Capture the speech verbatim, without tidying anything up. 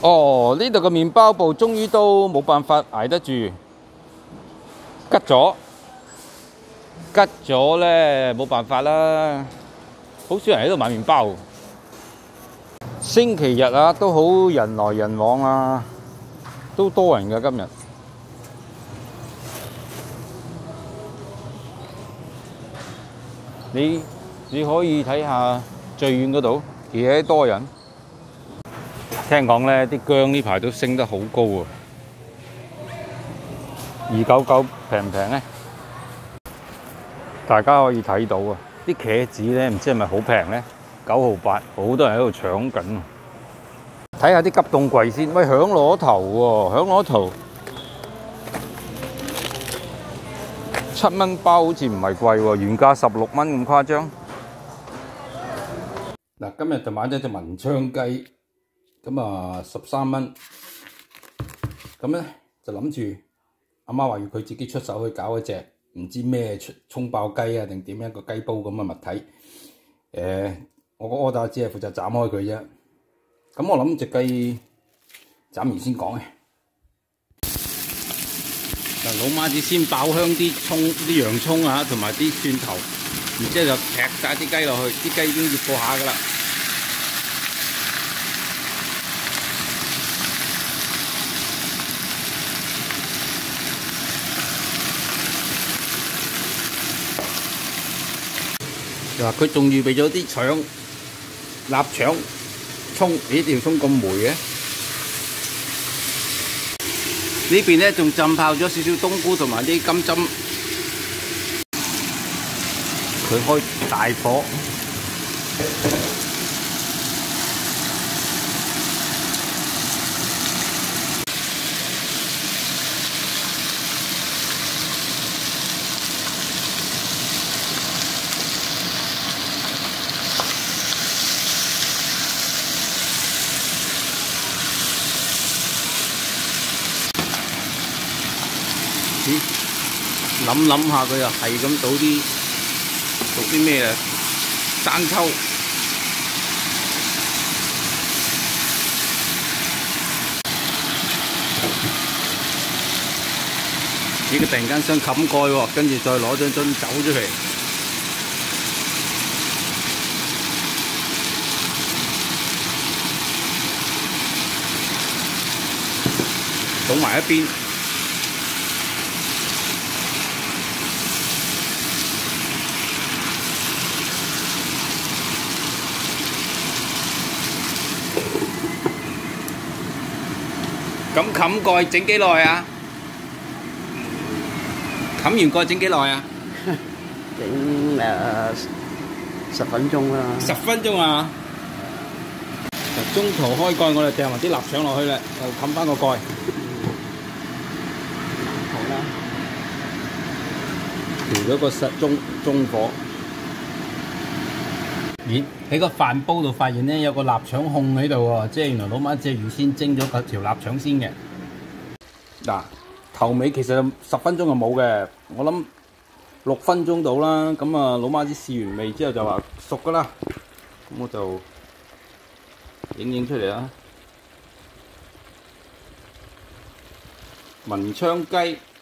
哦，呢度嘅麵包部終於都冇辦法捱得住，吉咗，吉咗咧冇辦法啦。好少人喺度買麵包。星期日啊，都好人來人往啊，都多人㗎今日。你你可以睇下最遠嗰度，幾多人？聽講咧，啲薑呢排都升得好高啊！二九九平唔平咧？大家可以睇到啊！啲茄子咧，唔知係咪好平咧？九毫八，好多人喺度搶緊。睇下啲急凍櫃先。喂，響螺頭喎，響螺頭七蚊包，好似唔係貴喎，原價十六蚊咁誇張。嗱，今日就買咗隻文昌雞。咁啊，十三蚊，咁咧就諗住阿媽話要佢自己出手去搞一隻唔知咩葱爆雞啊，定點樣一個雞煲咁嘅物體。誒、呃，我個 order 只係負責斬開佢啫。咁我諗隻雞斬完先講嘅。嗱，老媽子先爆香啲葱、啲洋葱啊，同埋啲蒜頭，然之後就劈晒啲雞落去，啲雞已經醃過下噶啦。嗱，佢仲預備咗啲腸、臘腸、葱，咦條葱咁霉嘅？呢邊咧仲浸泡咗少少冬菇同埋啲金針，佢開大火。咦，諗諗下佢又係咁倒啲倒啲咩啊？生抽，咦佢突然間想冚蓋喎，跟住再攞張樽走出嚟，倒埋一邊。咁冚蓋整幾耐啊？冚完蓋整幾耐啊？ 整誒十分鐘啦。 十分鐘啊！中途開蓋，我哋掟埋啲臘腸落去啦，又冚翻個蓋。 好啦， 調咗個實中中火。咦？喺個飯煲度發現咧有個臘腸控喺度喎，即係原來老媽姐預先蒸咗條臘腸先嘅。嗱，頭尾其實十分鐘就冇嘅，我諗六分鐘到啦。咁啊，老媽子試完味之後就話熟噶啦，咁我就影影出嚟啦。文昌雞。